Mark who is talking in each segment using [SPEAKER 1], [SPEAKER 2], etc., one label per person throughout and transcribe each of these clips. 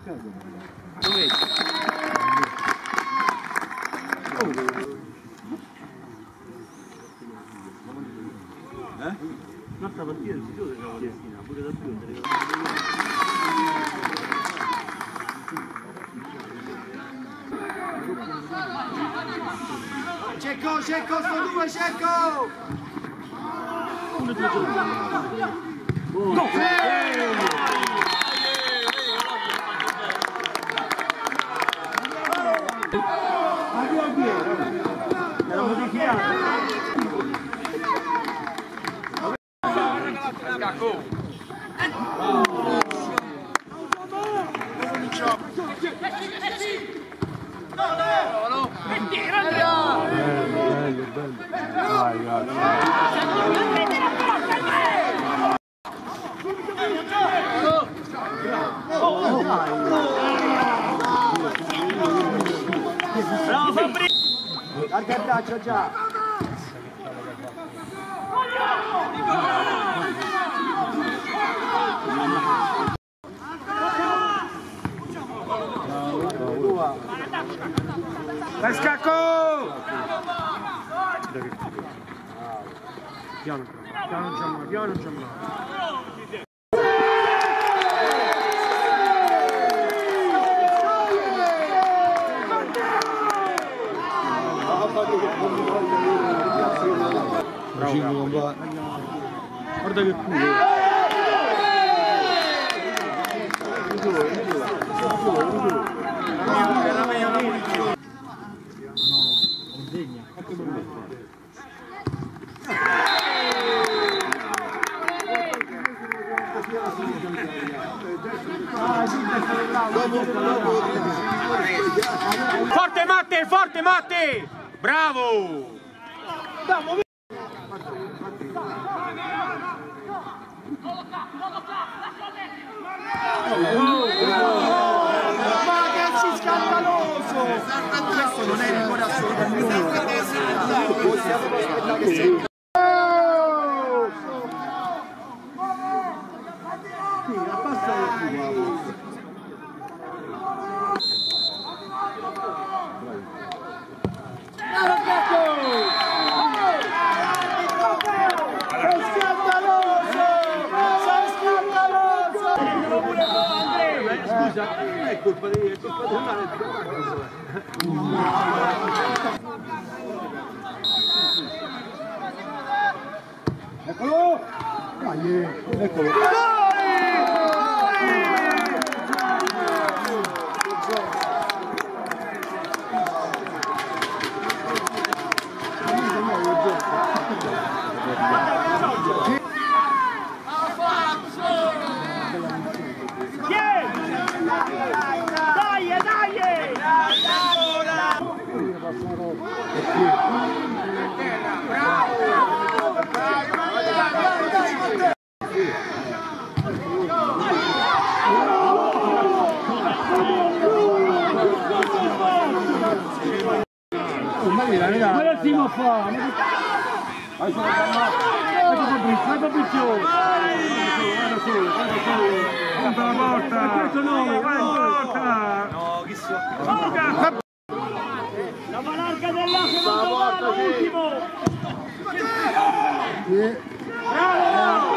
[SPEAKER 1] Un'altra partita di sicuro che la Palestina, pure da più.
[SPEAKER 2] Cecco, sto due, Cecco!
[SPEAKER 1] Uno due giorni. Era modificato. Bravo Fabri!
[SPEAKER 2] Larga il braccio già! Dai scacco!
[SPEAKER 1] Piano Giammano.
[SPEAKER 3] Bravo, guarda che culo.
[SPEAKER 2] Forte Matte! Bravo! Ragazzi, scandaloso! Questo non è rigore assolutamente. Possiamo aspettare che sia.
[SPEAKER 1] È colpa di
[SPEAKER 3] Eccolo! Dai, eccolo!
[SPEAKER 1] Quello si può fare! Vai Fabrizio! Guarda solo! Punta la porta! Questo no! Vai in porta! No, chi so! La larga dell'Asse non trovano, ultimo! Bravo!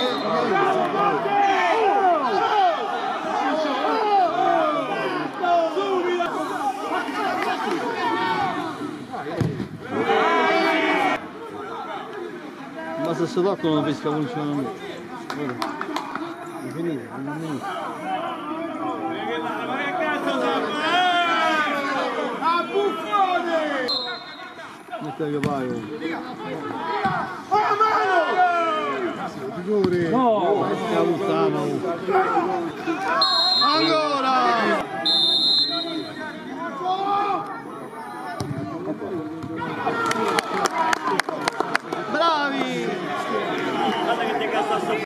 [SPEAKER 3] Ma se si toccano non pesca funziona a me. È finito, non è finito.
[SPEAKER 2] A buffone!
[SPEAKER 3] Mette che paio.
[SPEAKER 2] Oh mano!
[SPEAKER 3] Figure!
[SPEAKER 1] No!
[SPEAKER 3] Stia lontano!
[SPEAKER 2] Ancora! Bravi!
[SPEAKER 1] Guarda che ti cazzo.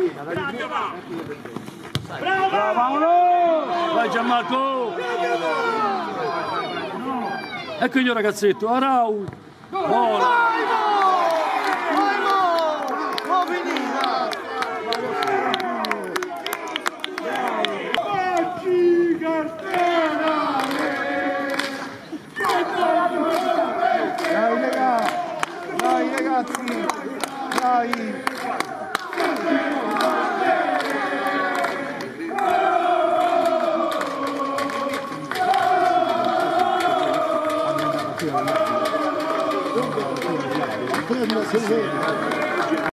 [SPEAKER 1] Bravo Paolo! Vai Gianmarco! Ecco il mio ragazzetto, Arau! Buona!
[SPEAKER 2] Oggi! ragazzi, dai!
[SPEAKER 3] Prendila,